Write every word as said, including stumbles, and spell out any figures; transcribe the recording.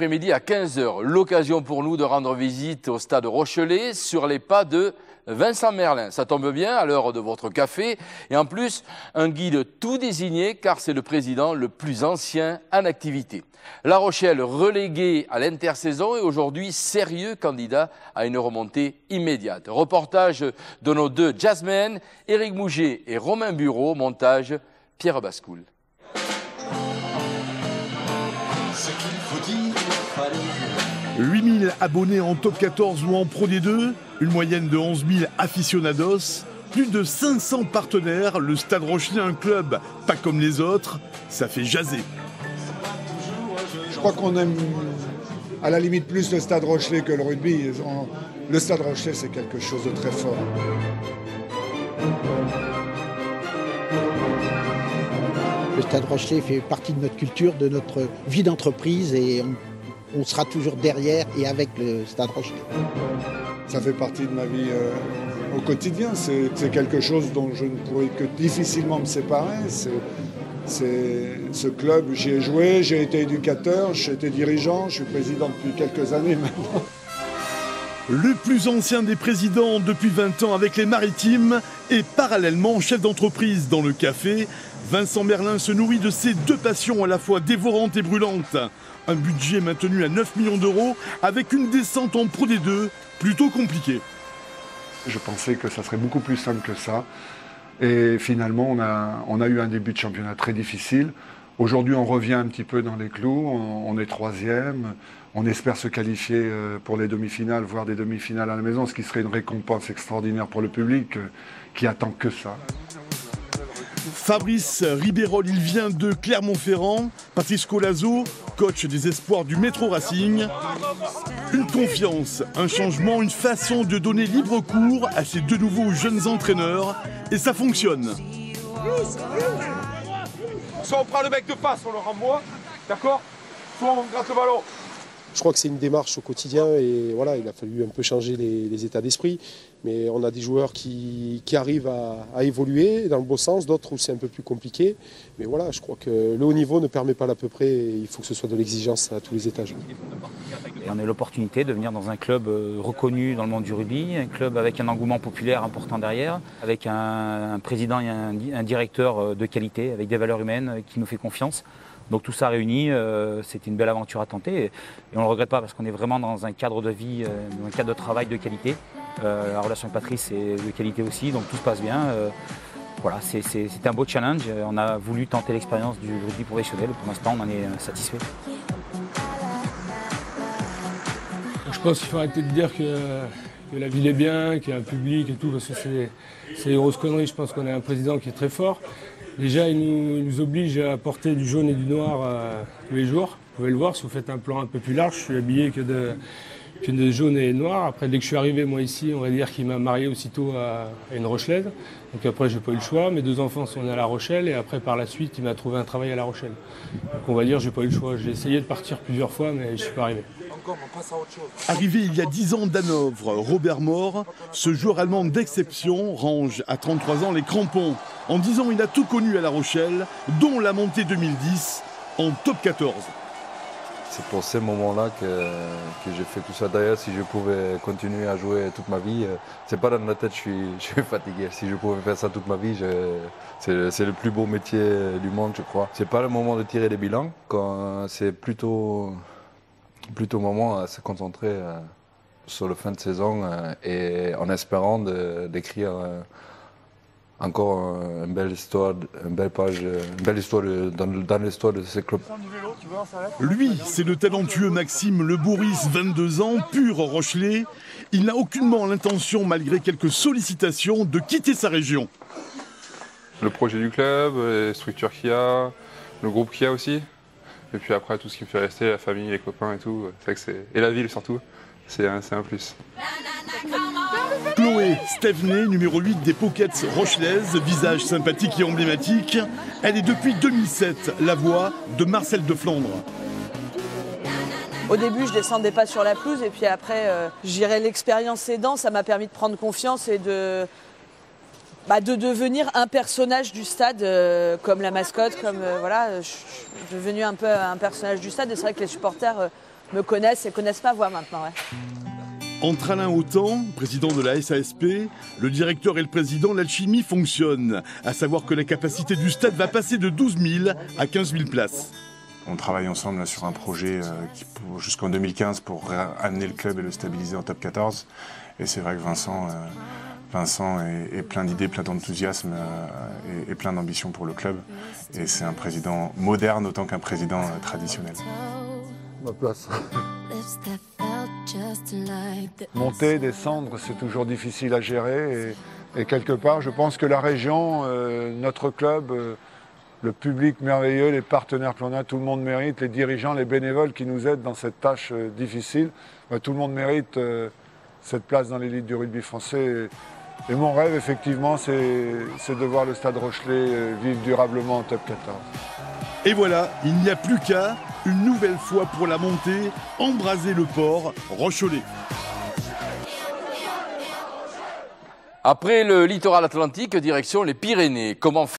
après-midi à quinze heures. L'occasion pour nous de rendre visite au stade Rochelet sur les pas de Vincent Merlin. Ça tombe bien à l'heure de votre café. Et en plus, un guide tout désigné car c'est le président le plus ancien en activité. La Rochelle reléguée à l'intersaison et aujourd'hui sérieux candidat à une remontée immédiate. Reportage de nos deux jazzmen, Éric Mouget et Romain Bureau, montage Pierre Bascoul. huit mille abonnés en top quatorze ou en Pro D deux, une moyenne de onze mille aficionados, plus de cinq cents partenaires, le Stade Rochelet, un club pas comme les autres, ça fait jaser. Je crois qu'on aime à la limite plus le Stade Rochelet que le rugby. Le Stade Rochelet, c'est quelque chose de très fort. Le Stade Rochelet fait partie de notre culture, de notre vie d'entreprise et on on sera toujours derrière et avec le Stade Rochelet. Ça fait partie de ma vie euh, au quotidien. C'est quelque chose dont je ne pourrais que difficilement me séparer. C'est ce club, j'y ai joué, j'ai été éducateur, j'ai été dirigeant, je suis président depuis quelques années maintenant. Le plus ancien des présidents depuis vingt ans avec les Maritimes et parallèlement chef d'entreprise dans le café, Vincent Merlin se nourrit de ces deux passions à la fois dévorantes et brûlantes. Un budget maintenu à neuf millions d'euros avec une descente en Pro D deux plutôt compliquée. Je pensais que ça serait beaucoup plus simple que ça. Et finalement, on a, on a eu un début de championnat très difficile. Aujourd'hui, on revient un petit peu dans les clous. On, on est troisième. On espère se qualifier pour les demi-finales, voire des demi-finales à la maison, ce qui serait une récompense extraordinaire pour le public qui attend que ça. Fabrice Ribérol, il vient de Clermont-Ferrand. Patrice Colazo, coach des espoirs du Métro Racing. Une confiance, un changement, une façon de donner libre cours à ces deux nouveaux jeunes entraîneurs. Et ça fonctionne. Soit on prend le mec de face, on le renvoie, d'accord? Soit on gratte le ballon. Je crois que c'est une démarche au quotidien et voilà, il a fallu un peu changer les, les états d'esprit. Mais on a des joueurs qui, qui arrivent à, à évoluer dans le bon sens, d'autres où c'est un peu plus compliqué. Mais voilà, je crois que le haut niveau ne permet pas l'à peu près et il faut que ce soit de l'exigence à tous les étages. Et on a l'opportunité de venir dans un club reconnu dans le monde du rugby, un club avec un engouement populaire important derrière, avec un, un président et un, un directeur de qualité, avec des valeurs humaines qui nous fait confiance. Donc tout ça réuni, euh, c'était une belle aventure à tenter et, et on ne le regrette pas parce qu'on est vraiment dans un cadre de vie, euh, dans un cadre de travail de qualité. Euh, la relation avec Patrice est de qualité aussi, donc tout se passe bien. Euh, voilà, c'était un beau challenge. On a voulu tenter l'expérience du rugby professionnel. Pour l'instant, on en est satisfait. Je pense qu'il faut arrêter de dire que, que la ville est bien, qu'il y a un public et tout, parce que c'est une grosse connerie. Je pense qu'on a un président qui est très fort. Déjà, il nous, il nous oblige à porter du jaune et du noir euh, tous les jours. Vous pouvez le voir, si vous faites un plan un peu plus large, je suis habillé que de, que de jaune et noir. Après, dès que je suis arrivé, moi, ici, on va dire qu'il m'a marié aussitôt à, à une Rochelaise. Donc après, j'ai pas eu le choix. Mes deux enfants sont nés à La Rochelle et après, par la suite, il m'a trouvé un travail à La Rochelle. Donc on va dire, j'ai pas eu le choix. J'ai essayé de partir plusieurs fois, mais je suis pas arrivé. Arrivé il y a dix ans d'Hanovre, Robert Moore, ce joueur allemand d'exception, range à trente-trois ans les crampons. En dix ans, il a tout connu à La Rochelle, dont la montée deux mille dix en top quatorze. C'est pour ces moments-là que, que j'ai fait tout ça. D'ailleurs, si je pouvais continuer à jouer toute ma vie, c'est pas dans la tête, je suis, je suis fatigué. Si je pouvais faire ça toute ma vie, c'est le plus beau métier du monde, je crois. C'est pas le moment de tirer des bilans, c'est plutôt, plutôt le moment à se concentrer sur la fin de saison et en espérant d'écrire encore une belle histoire, une belle page, une belle histoire de, dans, dans l'histoire de ce club. Lui, c'est le talentueux Maxime Le Bourris, vingt-deux ans, pur Rochelet. Il n'a aucunement l'intention, malgré quelques sollicitations, de quitter sa région. Le projet du club, les structures qu'il y a, le groupe qu'il y a aussi. Et puis après, tout ce qui me fait rester, la famille, les copains et tout. C'est vrai que c'est... Et la ville surtout, c'est un, un plus. Chloé Stevenet, numéro huit des Pockets rochelaises, visage sympathique et emblématique. Elle est depuis deux mille sept la voix de Marcel de Flandre. Au début, je descendais pas sur la pelouse et puis après, euh, j'irais l'expérience aidant, ça m'a permis de prendre confiance et de, bah, de devenir un personnage du stade, euh, comme la mascotte, comme euh, voilà, je suis devenu un peu un personnage du stade et c'est vrai que les supporters euh, me connaissent et connaissent ma voix maintenant. Ouais. Entre Alain Autant, président de la S A S P, le directeur et le président, l'alchimie fonctionne. À savoir que la capacité du stade va passer de douze mille à quinze mille places. On travaille ensemble là, sur un projet euh, jusqu'en deux mille quinze pour amener le club et le stabiliser en top quatorze. Et c'est vrai que Vincent, euh, Vincent est, est plein d'idées, plein d'enthousiasme euh, et, et plein d'ambition pour le club. Et c'est un président moderne autant qu'un président euh, traditionnel. Ma place. Monter, descendre, c'est toujours difficile à gérer. Et, et quelque part, je pense que la région, euh, notre club, euh, le public merveilleux, les partenaires que l'on a, tout le monde mérite, les dirigeants, les bénévoles qui nous aident dans cette tâche euh, difficile, bah, tout le monde mérite euh, cette place dans l'élite du rugby français. Et, et mon rêve, effectivement, c'est de voir le Stade Rochelais euh, vivre durablement en top quatorze. Et voilà, il n'y a plus qu'à, une nouvelle fois pour la montée, embraser le port Rochelais. Après le littoral atlantique, direction les Pyrénées. Comment